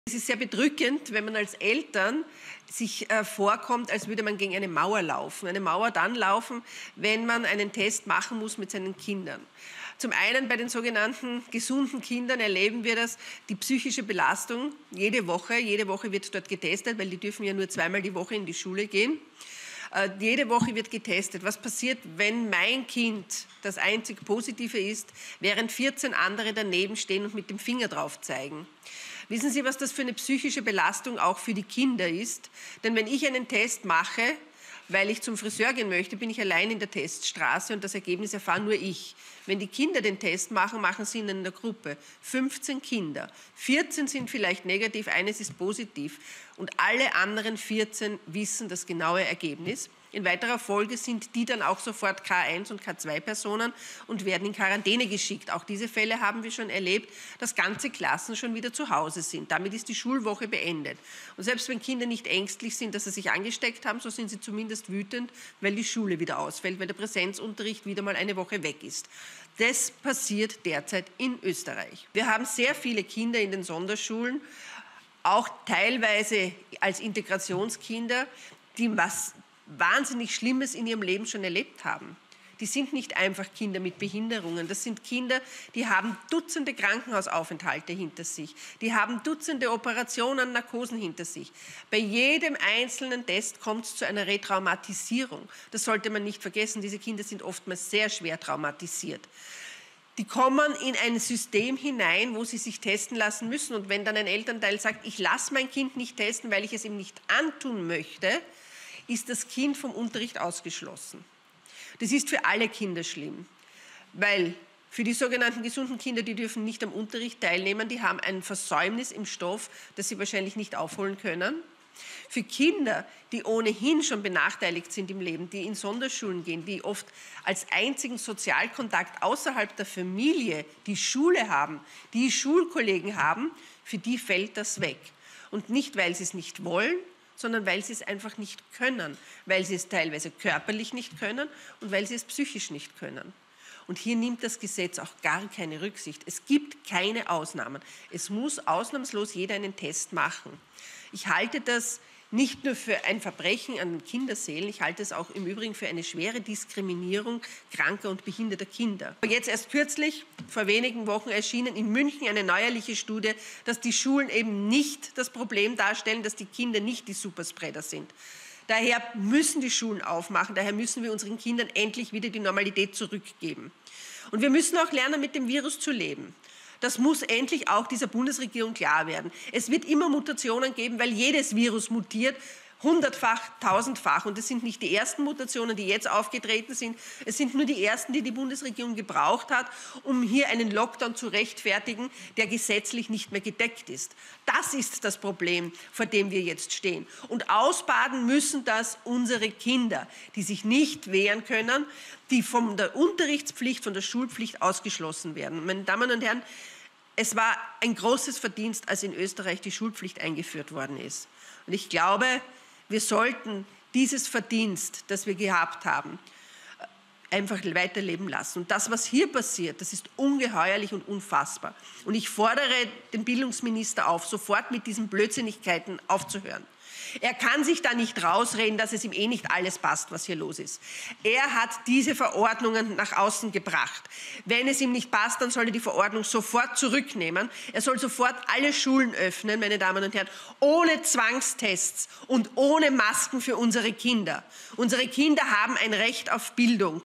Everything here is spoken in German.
Es ist sehr bedrückend, wenn man als Eltern sich vorkommt, als würde man gegen eine Mauer laufen. Eine Mauer dann laufen, wenn man einen Test machen muss mit seinen Kindern. Zum einen bei den sogenannten gesunden Kindern erleben wir das, die psychische Belastung jede Woche. Jede Woche wird dort getestet, weil die dürfen ja nur zweimal die Woche in die Schule gehen. Jede Woche wird getestet. Was passiert, wenn mein Kind das einzig Positive ist, während 14 andere daneben stehen und mit dem Finger drauf zeigen? Wissen Sie, was das für eine psychische Belastung auch für die Kinder ist? Denn wenn ich einen Test mache, weil ich zum Friseur gehen möchte, bin ich allein in der Teststraße und das Ergebnis erfahre nur ich. Wenn die Kinder den Test machen, machen sie ihn in der Gruppe. 15 Kinder. 14 sind vielleicht negativ, eines ist positiv. Und alle anderen 14 wissen das genaue Ergebnis. In weiterer Folge sind die dann auch sofort K1- und K2-Personen und werden in Quarantäne geschickt. Auch diese Fälle haben wir schon erlebt, dass ganze Klassen schon wieder zu Hause sind. Damit ist die Schulwoche beendet. Und selbst wenn Kinder nicht ängstlich sind, dass sie sich angesteckt haben, so sind sie zumindest wütend, weil die Schule wieder ausfällt, weil der Präsenzunterricht wieder mal eine Woche weg ist. Das passiert derzeit in Österreich. Wir haben sehr viele Kinder in den Sonderschulen, auch teilweise als Integrationskinder, die was wahnsinnig Schlimmes in ihrem Leben schon erlebt haben. Die sind nicht einfach Kinder mit Behinderungen. Das sind Kinder, die haben Dutzende Krankenhausaufenthalte hinter sich. Die haben Dutzende Operationen, Narkosen hinter sich. Bei jedem einzelnen Test kommt es zu einer Retraumatisierung. Das sollte man nicht vergessen. Diese Kinder sind oftmals sehr schwer traumatisiert. Die kommen in ein System hinein, wo sie sich testen lassen müssen. Und wenn dann ein Elternteil sagt, ich lasse mein Kind nicht testen, weil ich es ihm nicht antun möchte, ist das Kind vom Unterricht ausgeschlossen. Das ist für alle Kinder schlimm, weil für die sogenannten gesunden Kinder, die dürfen nicht am Unterricht teilnehmen, die haben ein Versäumnis im Stoff, das sie wahrscheinlich nicht aufholen können. Für Kinder, die ohnehin schon benachteiligt sind im Leben, die in Sonderschulen gehen, die oft als einzigen Sozialkontakt außerhalb der Familie die Schule haben, die Schulkollegen haben, für die fällt das weg. Und nicht, weil sie es nicht wollen, sondern weil sie es einfach nicht können, weil sie es teilweise körperlich nicht können und weil sie es psychisch nicht können. Und hier nimmt das Gesetz auch gar keine Rücksicht. Es gibt keine Ausnahmen. Es muss ausnahmslos jeder einen Test machen. Ich halte das nicht nur für ein Verbrechen an den Kinderseelen, ich halte es auch im Übrigen für eine schwere Diskriminierung kranker und behinderter Kinder. Jetzt erst kürzlich, vor wenigen Wochen, erschienen in München eine neuerliche Studie, dass die Schulen eben nicht das Problem darstellen, dass die Kinder nicht die Superspreader sind. Daher müssen die Schulen aufmachen, daher müssen wir unseren Kindern endlich wieder die Normalität zurückgeben. Und wir müssen auch lernen, mit dem Virus zu leben. Das muss endlich auch dieser Bundesregierung klar werden. Es wird immer Mutationen geben, weil jedes Virus mutiert, hundertfach, tausendfach. Und das sind nicht die ersten Mutationen, die jetzt aufgetreten sind. Es sind nur die ersten, die die Bundesregierung gebraucht hat, um hier einen Lockdown zu rechtfertigen, der gesetzlich nicht mehr gedeckt ist. Das ist das Problem, vor dem wir jetzt stehen. Und ausbaden müssen das unsere Kinder, die sich nicht wehren können, die von der Unterrichtspflicht, von der Schulpflicht ausgeschlossen werden. Meine Damen und Herren, es war ein großes Verdienst, als in Österreich die Schulpflicht eingeführt worden ist. Und ich glaube, wir sollten dieses Verdienst, das wir gehabt haben, einfach weiterleben lassen. Und das, was hier passiert, das ist ungeheuerlich und unfassbar. Und ich fordere den Bildungsminister auf, sofort mit diesen Blödsinnigkeiten aufzuhören. Er kann sich da nicht rausreden, dass es ihm eh nicht alles passt, was hier los ist. Er hat diese Verordnungen nach außen gebracht. Wenn es ihm nicht passt, dann soll er die Verordnung sofort zurücknehmen. Er soll sofort alle Schulen öffnen, meine Damen und Herren, ohne Zwangstests und ohne Masken für unsere Kinder. Unsere Kinder haben ein Recht auf Bildung.